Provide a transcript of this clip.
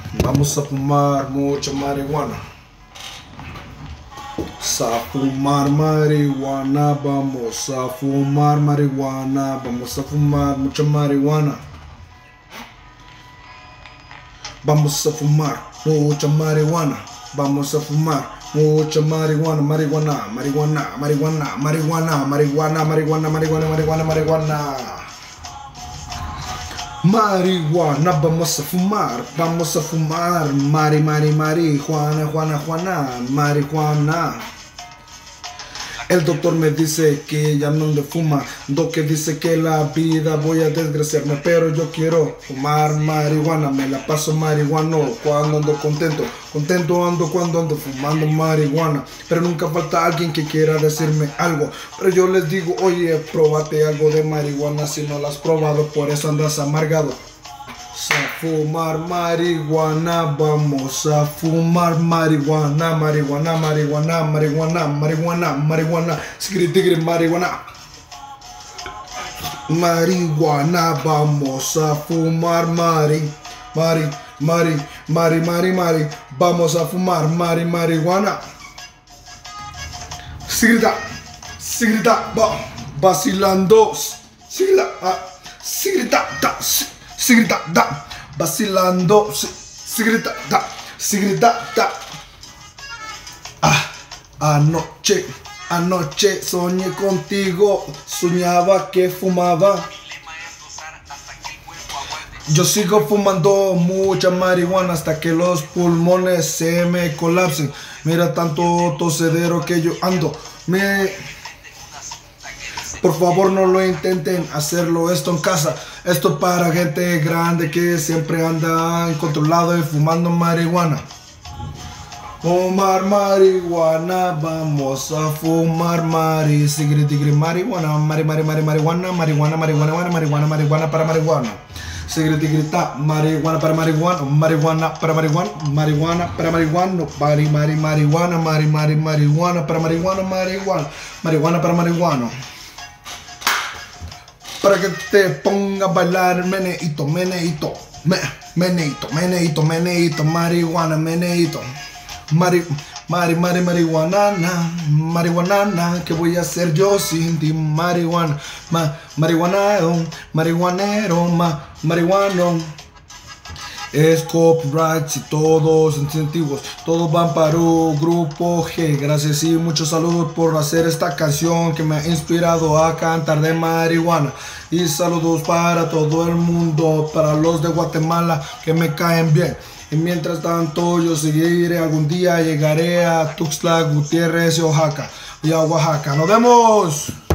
Vamos a fumar mucha marihuana. A fumar marihuana, vamos a fumar marihuana, vamos a fumar mucha marihuana. Vamos a fumar mucha marihuana, vamos a fumar mucha marihuana, marihuana, marihuana, marihuana, marihuana, marihuana, marihuana, marihuana, marihuana, marihuana. Marihuana, vamos a fumar, marihuana, Juana, marihuana. El doctor me dice que ya no le fuma, que dice que la vida voy a desgraciarme, pero yo quiero fumar marihuana, me la paso marihuano cuando ando contento, contento ando cuando ando fumando marihuana, pero nunca falta alguien que quiera decirme algo, pero yo les digo, oye, próbate algo de marihuana si no la has probado, por eso andas amargado. A fumar marihuana, vamos a fumar marihuana, marihuana, marihuana, marihuana, marihuana, marihuana, sigri marihuana. Marihuana, vamos a fumar mari, vamos a fumar marihuana. Sigrita, vacilando, sigrita, da, vacilando, sigrita, da. Anoche soñé contigo, soñaba que fumaba. Yo sigo fumando mucha marihuana hasta que los pulmones se me colapsen. Mira tanto tosedero que yo ando. Por favor no lo intenten hacerlo esto en casa. Esto para gente grande que siempre anda incontrolado y fumando marihuana. Fumar marihuana, vamos a fumar sigri marihuana, marihuana para marihuana. Sigritigita, marihuana para marihuana, marihuana para marihuana, marihuana para marihuana, marihuana para marihuana, marihuana para marihuana. Para que te ponga a bailar meneíto, meneíto, marihuana, meneíto. Marihuana, ¿qué voy a hacer yo sin ti? Marihuana, marihuanero, marihuano. Es copyright y todos incentivos, todos van para un grupo G. Gracias y muchos saludos por hacer esta canción que me ha inspirado a cantar de marihuana. Y saludos para todo el mundo, para los de Guatemala que me caen bien. Y mientras tanto yo seguiré, algún día llegaré a Tuxtla Gutiérrez y Oaxaca. ¡Nos vemos!